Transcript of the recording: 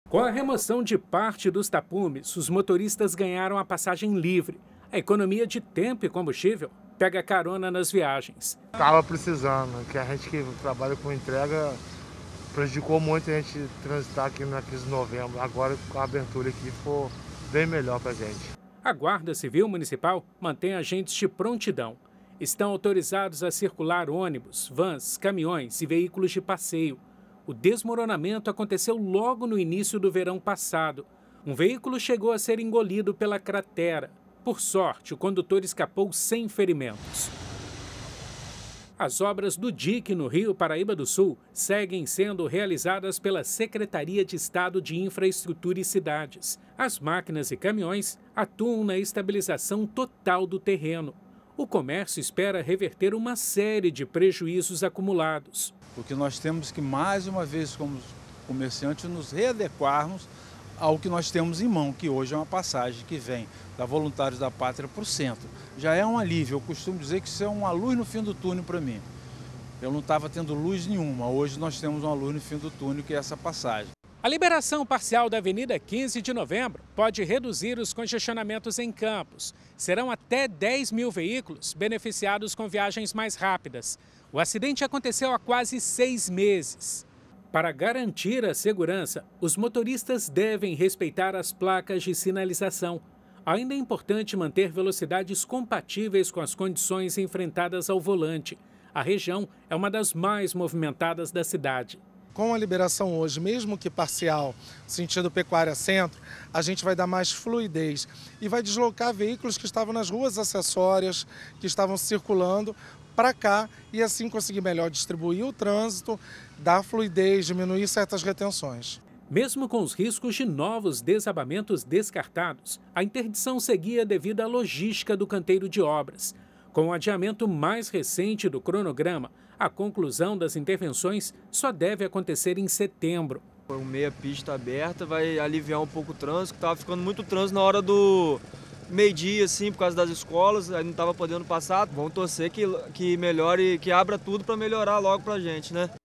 Com a remoção de parte dos tapumes, os motoristas ganharam a passagem livre. A economia de tempo e combustível pega carona nas viagens. Estava precisando, que a gente que trabalha com entrega prejudicou muito a gente transitar aqui na 15 de novembro. Agora com a abertura aqui ficou bem melhor para a gente. A Guarda Civil Municipal mantém agentes de prontidão. Estão autorizados a circular ônibus, vans, caminhões e veículos de passeio. O desmoronamento aconteceu logo no início do verão passado. Um veículo chegou a ser engolido pela cratera. Por sorte, o condutor escapou sem ferimentos. As obras do dique no Rio Paraíba do Sul seguem sendo realizadas pela Secretaria de Estado de Infraestrutura e Cidades. As máquinas e caminhões atuam na estabilização total do terreno. O comércio espera reverter uma série de prejuízos acumulados. O que nós temos que, mais uma vez, como comerciantes, nos readequarmos ao que nós temos em mão, que hoje é uma passagem que vem da Voluntários da Pátria para o centro. Já é um alívio, eu costumo dizer que isso é uma luz no fim do túnel para mim. Eu não estava tendo luz nenhuma, hoje nós temos uma luz no fim do túnel, que é essa passagem. A liberação parcial da Avenida 15 de Novembro pode reduzir os congestionamentos em Campos. Serão até 10 mil veículos beneficiados com viagens mais rápidas. O acidente aconteceu há quase 6 meses. Para garantir a segurança, os motoristas devem respeitar as placas de sinalização. Ainda é importante manter velocidades compatíveis com as condições enfrentadas ao volante. A região é uma das mais movimentadas da cidade. Com a liberação hoje, mesmo que parcial, sentido Pecuária Centro, a gente vai dar mais fluidez e vai deslocar veículos que estavam nas ruas acessórias, que estavam circulando, para cá e assim conseguir melhor distribuir o trânsito, dar fluidez, diminuir certas retenções. Mesmo com os riscos de novos desabamentos descartados, a interdição seguia devido à logística do canteiro de obras. Com o adiamento mais recente do cronograma, a conclusão das intervenções só deve acontecer em setembro. Uma meia pista aberta vai aliviar um pouco o trânsito, estava ficando muito trânsito na hora do meio-dia, assim, por causa das escolas, aí não estava podendo passar. Vamos torcer que melhore, que abra tudo para melhorar logo para a gente, né?